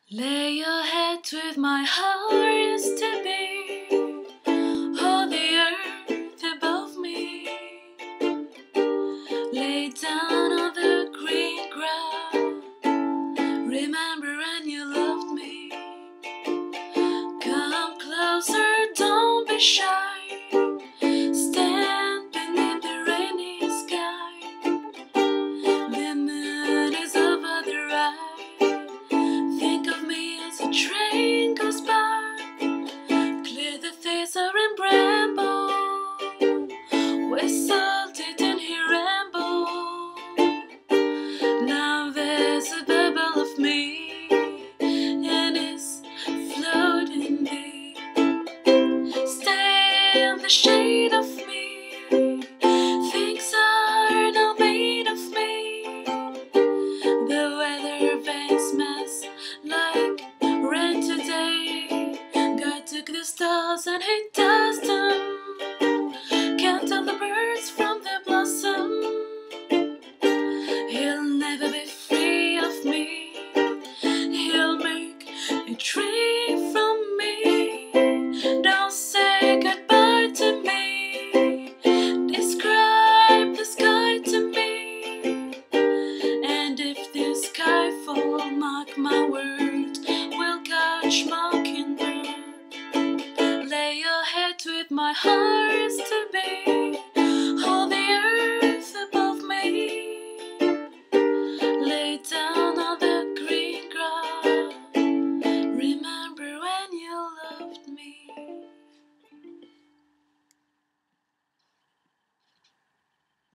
Lay your head with my heart used to be, hold the earth above me. Lay down on the green ground, remember when you loved me. Come closer, don't be shy, stand beneath the rainy sky. The moon is over the right, think of me as a train goes by. Clear the phaser and bramble, whistle, didn't hear ramble. Now there's a bubble of me, and it's floating deep. Stay in the shade of me, things are not made of me. The weather vanes mess like rain today. God took the stars and he dust them. Can't tell the birds from the blossom. He'll never be free of me. He'll make a tree from me. Don't say goodbye to me. Describe the sky to me. And if the sky fall, mark my words,